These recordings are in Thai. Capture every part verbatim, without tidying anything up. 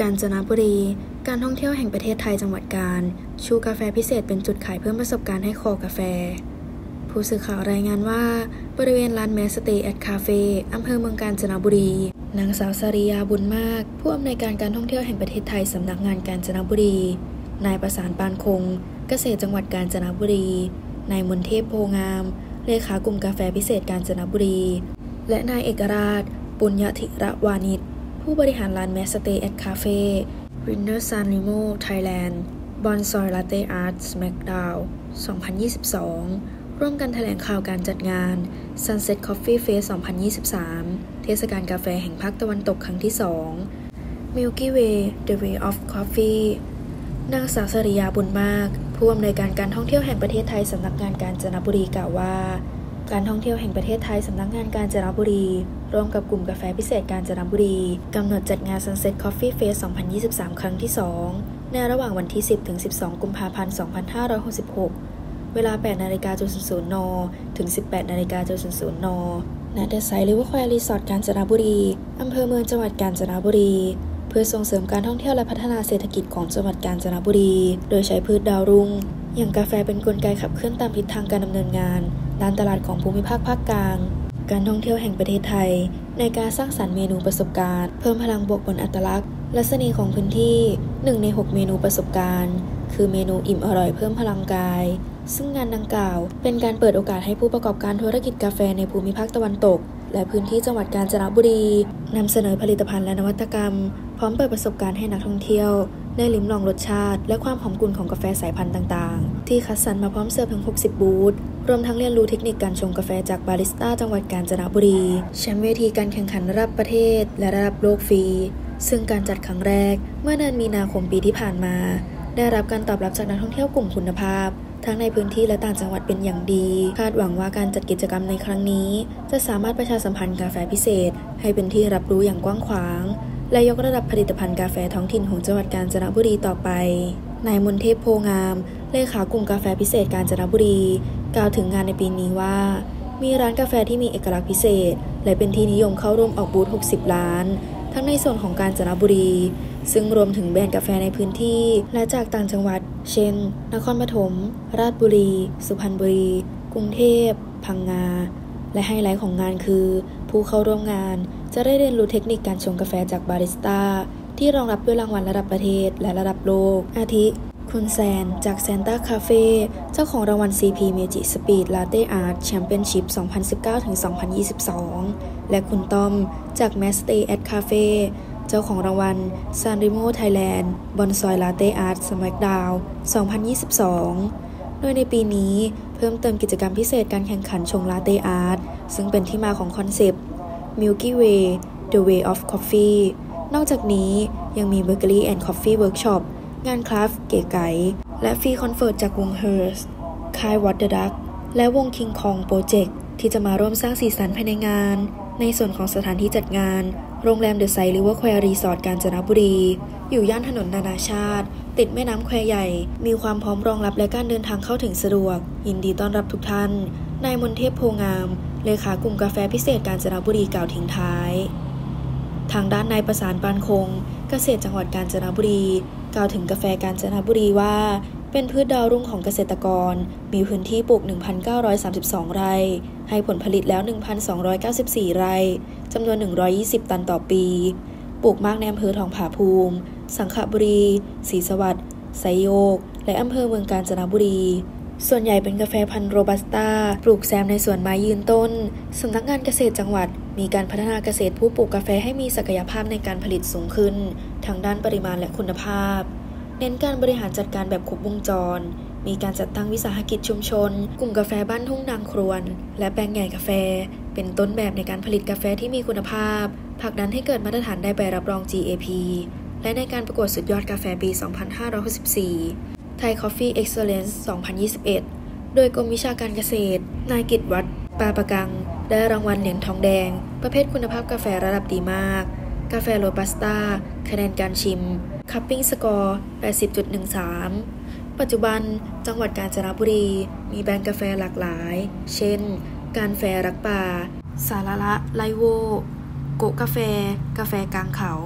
กาญจนบุรีการท่องเที่ยวแห่งประเทศไทยจังหวัดกาญชูกาแฟพิเศษเป็นจุดขายเพิ่มประสบการณ์ให้คอกาแฟผู้สื่อข่าวรายงานว่าบริเวณร้านแมสเตย์แอดคาเฟ่อำเภอเมืองกาญจนบุรีนางสาวสริยาบุญมากผู้อำนวยการการท่องเที่ยวแห่งประเทศไทยสำนักงานกาญจนบุรีนายประสานปานคงเกษตรจังหวัดกาญจนบุรีนายมนเทพโพงามเลขากลุ่มกาแฟพิเศษกาญจนบุรีและนายเอกราชปุญญธิระวานิชผู้บริหารร้านแมสเตย์แอดคาเฟ่วินเนอร์ซานริโมไทยแลนด์บอนซอยลาเต้อาร์ตสแมกดาวน์สองพันยี่สิบสองร่วมกันแถลงข่าวการจัดงาน Sunset Coffee Fest สองพันยี่สิบสามเทศกาลกาแฟแห่งภาคตะวันตกครั้งที่สอง Milky Way The Way of Coffee นางสาวสริยาบุญมากผู้อำนวยการการท่องเที่ยวแห่งประเทศไทยสำนักงานกาญจนบุรีกล่าวว่าการท่องเที่ยวแห่งประเทศไทยสำนักงานกาญจนบุรีร่วมกับกลุ่มกาแฟพิเศษกาญจนบุรีกำหนดจัดงาน Sunset Coffee Fest สองพันยี่สิบสามครั้งที่สองในระหว่างวันที่ สิบถึงสิบสอง กุมภาพันธ์ สองพันห้าร้อยหกสิบหกเวลา แปดนาฬิกาน น ถึง สิบแปดนาฬิกาน น ณ เดอะไซต์ริเวอร์แควร์รีสอร์ทกาญจนบุรีอำเภอเมืองจังหวัดกาญจนบุรีเพื่อส่งเสริมการท่องเที่ยวและพัฒนาเศรษฐกิจของจังหวัดกาญจนบุรีโดยใช้พืชดาวรุ่งอย่างกาแฟเป็นกลไกขับเคลื่อนตามทิศทางการดำเนินงานด้านตลาดของภูมิภาคภาคกลางการท่องเที่ยวแห่งประเทศไทยในการสร้างสรรค์เมนูประสบการณ์เพิ่มพลังบวกบนอัตลักษณ์และเสน่ห์ของพื้นที่หนึ่งในหกเมนูประสบการณ์คือเมนูอิ่มอร่อยเพิ่มพลังกายซึ่งงานดังกล่าวเป็นการเปิดโอกาสให้ผู้ประกอบการธุรกิจกาแฟในภูมิภาคตะวันตกและพื้นที่จังหวัดกาญจนบุรีนำเสนอผลิตภัณฑ์และนวัตกรรมพร้อมเปิดประสบการณ์ให้นักท่องเที่ยวได้ลิ้มลองรสชาติและความหอมกลุ่นของกาแฟสายพันธุ์ต่างๆที่คัดสรรมาพร้อมเสิร์ฟถึงหกสิบบูธรวมทั้งเรียนรู้เทคนิคการชงกาแฟจากบาริสต้าจังหวัดกาญจนบุรีแชมป์เวทีการแข่งขันระดับประเทศและระดับโลกฟรีซึ่งการจัดครั้งแรกเมื่อเดือนมีนาคมปีที่ผ่านมาได้รับการตอบรับจากนักท่องเที่ยวกลุ่มคุณภาพทั้งในพื้นที่และต่างจังหวัดเป็นอย่างดีคาดหวังว่าการจัดกิจกรรมในครั้งนี้จะสามารถประชาสัมพันธ์กาแฟพิเศษให้เป็นที่รับรู้อย่างกว้างขวางและยกระดับผลิตภัณฑ์กาแฟท้องถิ่นของจังหวัดกาญจนบุรีต่อไปนายมนเทพโพงามเลขากลุ่มกาแฟพิเศษกาญจนบุรีกล่าวถึงงานในปีนี้ว่ามีร้านกาแฟที่มีเอกลักษณ์พิเศษและเป็นที่นิยมเข้าร่วมออกบูธหกสิบล้านทั้งในส่วนของกาญจนบุรีซึ่งรวมถึงแบรนด์กาแฟในพื้นที่และจากต่างจังหวัดเช่นนครปฐมราชบุรีสุพรรณบุรีกรุงเทพพังงาและไฮไลท์ของงานคือผู้เข้าร่วมงานจะได้เรียนรู้เทคนิคการชงกาแฟจากบาริสต้าที่รองรับด้วยรางวัลระดับประเทศและระดับโลกอาทิคุณแซนจากแซนต้าคาเฟ่เจ้าของรางวัล ซี พี Magic Speed Latte Art Championship สองพันสิบเก้าถึงสองพันยี่สิบสองและคุณต้อมจาก Mastay at Cafe เจ้าของรางวัล Sanremo Thailand Bonsai Latte Art Smackdown สองพันยี่สิบสองโดยในปีนี้เพิ่มเติมกิจกรรมพิเศษการแข่งขันชง Latte Art ซึ่งเป็นที่มาของคอนเซปต์ Milky Way The Way of Coffee นอกจากนี้ยังมี Bakery and Coffee Workshopงานคราฟต์เก๋ไก๋และฟรีคอนเสิร์ตจากวง Hearst ค่าย What the Duck และวง King Kong Project ที่จะมาร่วมสร้างสีสันภายในงานในส่วนของสถานที่จัดงานโรงแรม The Site River Square Resort กาญจนบุรีอยู่ย่านถนนนานาชาติติดแม่น้ำแควใหญ่มีความพร้อมรองรับและการเดินทางเข้าถึงสะดวกยินดีต้อนรับทุกท่านนายมนเทพโพงามเลขากลุ่มกาแฟพิเศษกาญจนบุรีกล่าวทิ้งท้ายทางด้านนายประสานปานคงเกษตรจังหวัดกาญจนบุรีกล่าวถึงกาแฟกาญจนบุรีว่าเป็นพืชดาวรุ่งของเกษตรกรมีพื้นที่ปลูก หนึ่งพันเก้าร้อยสามสิบสอง ไร่ให้ผลผลิตแล้ว หนึ่งพันสองร้อยเก้าสิบสี่ ไร่จำนวน หนึ่งร้อยยี่สิบ ตันต่อปีปลูกมากในอำเภอทองผาภูมิสังขบุรีศรีสวัสดิ์ไซโยกและอำเภอเมืองกาญจนบุรีส่วนใหญ่เป็นกาแฟพันธุ์โรบัสต้าปลูกแซมในสวนไม้ยืนต้นสำนักงานเกษตรจังหวัดมีการพัฒนาเกษตรผู้ปลูกกาแฟให้มีศักยภาพในการผลิตสูงขึ้นทั้งด้านปริมาณและคุณภาพเน้นการบริหารจัดการแบบครบวงจรมีการจัดตั้งวิสาหกิจชุมชนกลุ่มกาแฟบ้านทุ่งนางครวนและแปลงใหญ่กาแฟเป็นต้นแบบในการผลิตกาแฟที่มีคุณภาพผลักดันให้เกิดมาตรฐานได้ใบรับรอง จี เอ พี และในการประกวดสุดยอดกาแฟปี สองพันห้าร้อยหกสิบสี่ Thai Coffee Excellence สองพันยี่สิบเอ็ดโดยกรมวิชาการเกษตรนายกิตวัฒน์ปาปะกังได้รางวัลเหรียญทองแดงประเภทคุณภาพกาแฟระดับดีมากกาแฟโรบัสต้าคะแนนการชิมคัพปิ้งสกอร์ แปดสิบจุดหนึ่งสาม ปัจจุบันจังหวัดกาญจนบุรีมีแบรนด์กาแฟหลากหลายเช่นการแฟรักป่าสาระละไลโวโกกาแฟกาแฟกลางเขา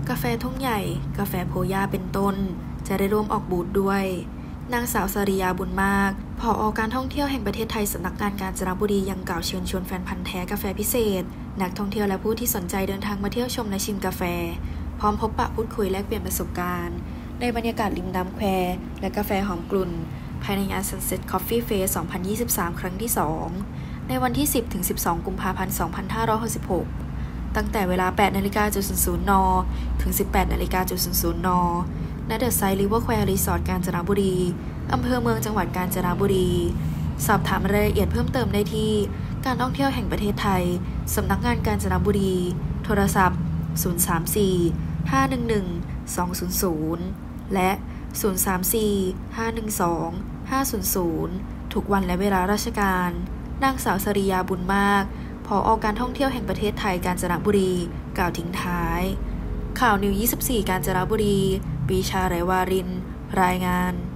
กาแฟทุ่งใหญ่กาแฟโพย่าเป็นต้นจะได้ร่วมออกบูธด้วยนางสาวสริยาบุญมากผอ.การท่องเที่ยวแห่งประเทศไทยสำนักงานกาญจนบุรียังกล่าวเชิญชวนแฟนพันธุ์แท้กาแฟพิเศษนักท่องเที่ยวและผู้ที่สนใจเดินทางมาเที่ยวชมและชิมกาแฟพร้อมพบปะพูดคุยแลกเปลี่ยนประสบการณ์ในบรรยากาศริมน้ำแควและกาแฟหอมกลุ่นภายในงาน Sunset Coffee Fest สองพันยี่สิบสาม ครั้งที่สองในวันที่ สิบถึงสิบสอง กุมภาพันธ์ สองพันห้าร้อยหกสิบหกตั้งแต่เวลา แปดนาฬิกาน ถึง สิบแปดนาฬิกาน ณ เดอะไซด์ริเวอร์แควร์รีสอร์ทกาญจนบุรีอำเภอเมืองจังหวัดกาญจนบุรีสอบถามรายละเอียดเพิ่มเติมได้ที่การท่องเที่ยวแห่งประเทศไทยสำนักงานกาญจนบุรีโทรศัพท์ศูนย์ สาม สี่ ห้า หนึ่ง หนึ่ง สอง ศูนย์ ศูนย์และศูนย์ สาม สี่ ห้า หนึ่ง สอง ห้า ศูนย์ ศูนย์ทุกวันและเวลาราชการนางสาวสริยาบุญมากผอ.การท่องเที่ยวแห่งประเทศไทยกาญจนบุรีกล่าวทิ้งท้ายข่าวนิวยี่สิบสี่กาญจนบุรีปีชาไรวารินรายงาน